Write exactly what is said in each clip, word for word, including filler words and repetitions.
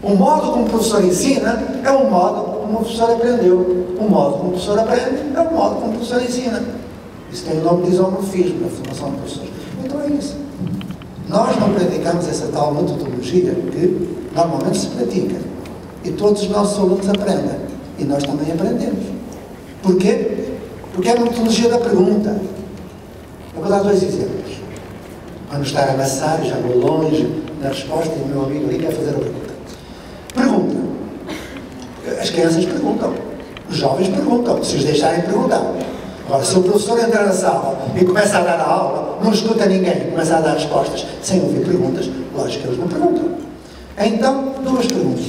O modo como o professor ensina é o modo como o professor aprendeu. O modo como o professor aprende é o modo como o professor ensina. Isso tem o nome de isomorfismo na formação de professores. Então é isso. Nós não praticamos essa tal metodologia que normalmente se pratica. E todos os nossos alunos aprendem. E nós também aprendemos. Porquê? Porque é a metodologia da pergunta. Eu vou dar dois exemplos. Quando está a amassar, já vou longe na resposta e o meu amigo ali quer fazer a pergunta. Pergunta. As crianças perguntam. Os jovens perguntam, se os deixarem perguntar. Agora, se o professor entrar na sala e começa a dar a aula, não escuta ninguém, começa a dar respostas sem ouvir perguntas, lógico que eles não perguntam. Então, duas perguntas.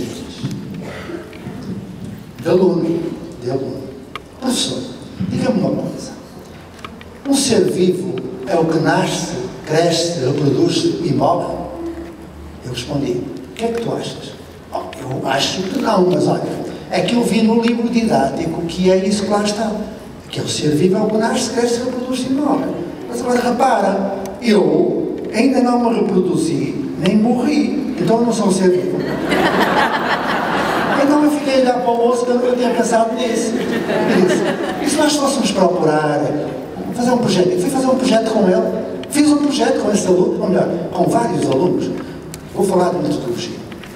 De aluno, de aluno. Professor, diga-me uma coisa. Um ser vivo é o que nasce, cresce, reproduz-se e morre? Eu respondi, o que é que tu achas? Oh, eu acho que não, mas olha, é que eu vi no livro didático que é isso que lá está. Que é o ser vivo é o que nasce, cresce, reproduz-se e morre. Mas agora repara, eu ainda não me reproduzi, nem morri, então eu não sou um ser vivo. Então eu fiquei a olhar para o moço que eu nunca tinha pensado nisso. E se nós fôssemos procurar fazer um projeto, eu fui fazer um projeto com ele, fiz um projeto com esse aluno, ou melhor, com vários alunos, vou falar de metodologia.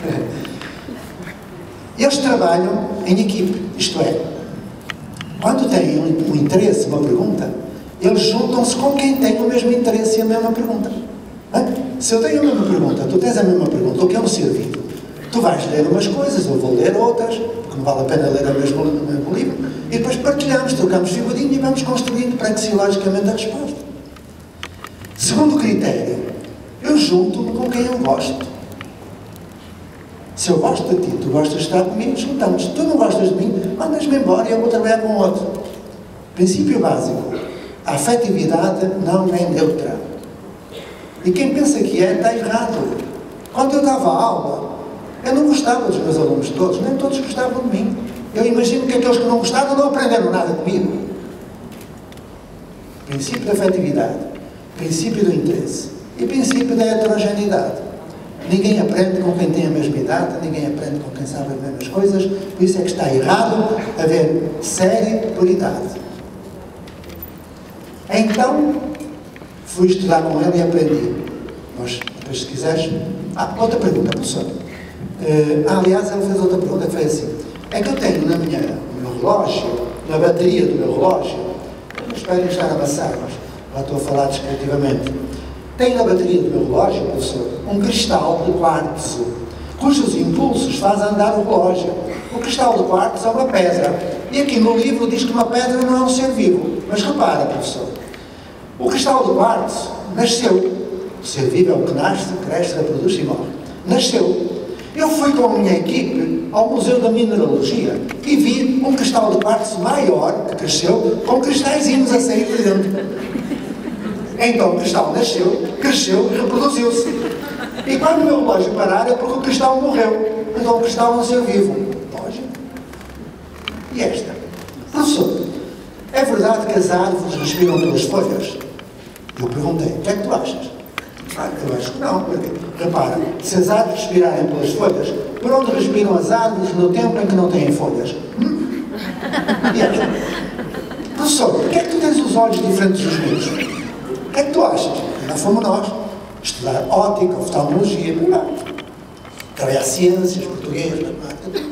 Eles trabalham em equipe, isto é, quando têm um, um interesse, uma pergunta, eles juntam-se com quem tem o mesmo interesse e a mesma pergunta. Se eu tenho a mesma pergunta, tu tens a mesma pergunta, o que é um ser vivo? Tu vais ler umas coisas, eu vou ler outras, porque não vale a pena ler o mesmo, o mesmo livro, e depois partilhamos, trocamos figurinha e vamos construindo praxeologicamente a resposta. Segundo critério, eu junto-me com quem eu gosto. Se eu gosto de ti, tu gostas de estar comigo, juntamos. Se tu não gostas de mim, mandas-me embora e eu vou trabalhar com outro. Princípio básico. A afetividade não é neutra. E quem pensa que é, está errado. Quando eu dava aula, eu não gostava dos meus alunos todos, nem todos gostavam de mim. Eu imagino que aqueles que não gostavam não aprenderam nada comigo. Princípio da afetividade, princípio do interesse e princípio da heterogeneidade. Ninguém aprende com quem tem a mesma idade, ninguém aprende com quem sabe as mesmas coisas, por isso é que está errado haver série por idade. Então, fui estudar com ele e aprendi. Mas, depois, se quiseres... Ah, outra pergunta, professor. Uh, ah, aliás, ele fez outra pergunta que foi assim. É que eu tenho na minha, no meu relógio, na bateria do meu relógio, espero estar a amassar, mas lá estou a falar descritivamente. Tenho na bateria do meu relógio, professor, um cristal de quartzo, cujos impulsos fazem andar o relógio. O cristal de quartzo é uma pedra. E aqui no livro diz que uma pedra não é um ser vivo. Mas repara, professor, o cristal de quartzo nasceu. O ser vivo é o que nasce, cresce, reproduz e morre. Nasceu. Eu fui com a minha equipe ao Museu da Mineralogia e vi um cristal de quartzo maior, que cresceu, com cristalzinhos a sair de dentro. Então o cristal nasceu, cresceu e reproduziu-se. E quando o meu relógio parar é porque o cristal morreu. Então o cristal é um ser vivo. Lógico. E esta? Professor, é verdade que as árvores respiram pelas folhas? Eu perguntei, o que é que tu achas? Ah, eu acho que não, porque, repara, se as árvores respirarem pelas folhas, por onde respiram as árvores no tempo em que não têm folhas? Hum? E esta? Professor, por que é que tu tens os olhos diferentes dos meus? O que é que tu achas? Não fomos nós. Estudar ótica, oftalmologia, trabalhar ciências, português, matemática.